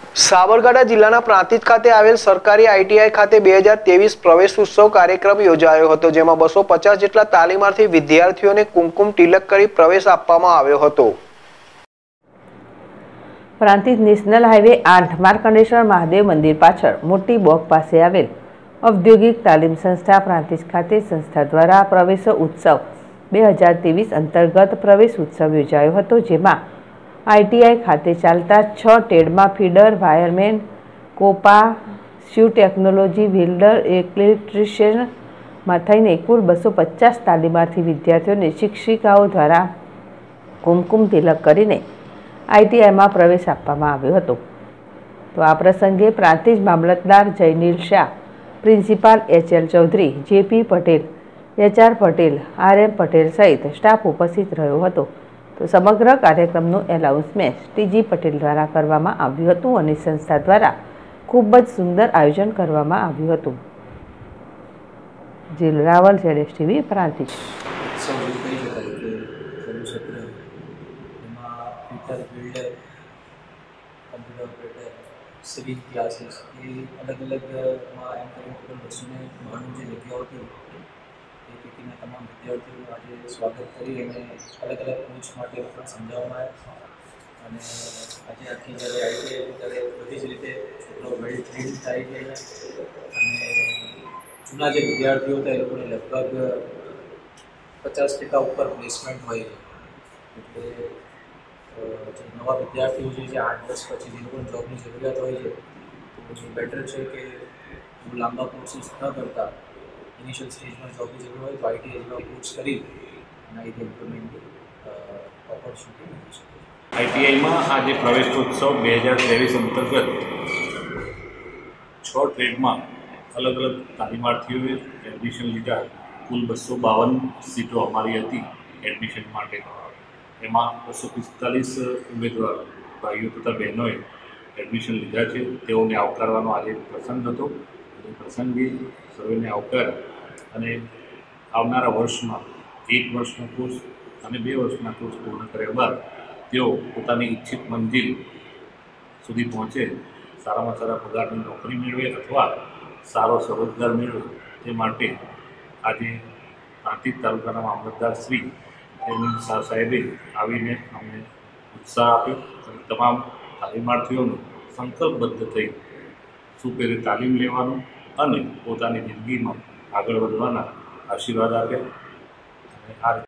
સાબરકાંઠા જિલ્લાના પ્રાંતિજ ખાતે આવેલ સરકારી આઈટીઆઈ ખાતે 2023 પ્રવેશ ઉત્સવ કાર્યક્રમ યોજાયો હતો, જેમાં 250 જેટલા તાલીમાર્થી વિદ્યાર્થીઓને કુમકુમ તિલક કરી પ્રવેશ આપવામાં આવ્યો હતો। પ્રાંતિજ નેશનલ હાઈવે 8 માર્કંડેશ્વર મહાદેવ મંદિર પાછળ મોટી બોક પાસે આવેલ ઔદ્યોગિક તાલીમ સંસ્થા પ્રાંતિજ ખાતે સંસ્થા દ્વારા પ્રવેશ ઉત્સવ 2023 અંતર્ગત પ્રવેશ ઉત્સવ યોજાયો હતો, જેમાં આઈટીઆઈ ખાતે ચાલતા 6 ટ્રેડમાં feeder, wireman, COPA, Shiv technology, welder, ઇલેક્ટ્રિશિયનમાં થઈને કુલ 250 તાલીમાર્થી વિદ્યાર્થીઓને શિક્ષિકાઓ દ્વારા કુમકુમ તિલક કરીને આઈટીઆઈમાં પ્રવેશ આપવામાં આવ્યો હતો। તો આ પ્રસંગે પ્રાંતિજ મામલતદાર Jaynil Shah, principal HL Chaudhary, JP Patel, HR Patel, RM Patel સહિત સ્ટાફ ઉપસ્થિત રહ્યો હતો। તો સમગ્ર કાર્યક્રમનું એનાઉન્સમેન્ટ ટીજી પટેલ દ્વારા કરવામાં આવ્યું હતું અને સંસ્થા દ્વારા ખૂબ જ સુંદર આયોજન કરવામાં આવ્યું હતું। Jeel Raval, ZSTV, Prantij. Civil classes ये अलग अलग एम करिंग बसों में घणुं जे जग्याओ थी એ પૈકીના તમામ વિદ્યાર્થીઓનું આજે સ્વાગત કરી અને અલગ અલગ કોચ માટે પણ સમજાવવામાં આવ્યા અને આજે આખી જ્યારે આઈટીઆઈ ત્યારે બધી જ રીતે છોકરાઓ વેલ ટ્રેન્ડ થાય છે અને જૂના જે વિદ્યાર્થીઓ હતા એ લોકોને લગભગ 50% ઉપર પ્લેસમેન્ટ હોય છે। એટલે જે નવા વિદ્યાર્થીઓ છે જે 8 વર્ષ પછી જે લોકોને જોબની જરૂરિયાત હોય છે તો બેટર છે કે લાંબા કોર્સીસ ન કરતા ઇનિશિયલ સ્ટેજમાં જોબની જરૂર હોય તો આઈટીઆઈ જેવા કોર્સ કરી અને આઈટી એમ્પ્લોયમેન્ટની ઓપોર્ચ્યુનિટી મળી શકે। આઈટીઆઈમાં આજે પ્રવેશોત્સવ 2023 અંતર્ગત 6 ટ્રેડમાં અલગ અલગ તાલીમાર્થીઓએ એડમિશન લીધા। કુલ 252 સીટો અમારી હતી એડમિશન માટે। એમાં 245 ઉમેદવાર ભાઈઓ તથા બહેનોએ એડમિશન લીધા છે। તેઓને આવકારવાનો આજે પ્રસંગ હતો। એ પ્રસંગે સર્વેને આવકાર અને આવનારા વર્ષમાં 1 વર્ષનો કોર્સ અને 2 વર્ષના કોર્સ પૂર્ણ કર્યા બાદ તેઓ પોતાની ઈચ્છિત મંજિલ સુધી પહોંચે, સારામાં સારા પગારની નોકરી મેળવે અથવા સારો સ્વરોજગાર મેળવે તે માટે આજે પ્રાંતિજ તાલુકાના મામલતદાર શ્રી જયનીલ શાહ સાહેબે આવીને અમને ઉત્સાહ આપ્યો અને તમામ તાલીમાર્થીઓને સંકલ્પબદ્ધ થઈ સુપેરે તાલીમ લેવાનું અને પોતાની જિંદગીમાં આગળ વધવાના આશીર્વાદ આપ્યા અને આ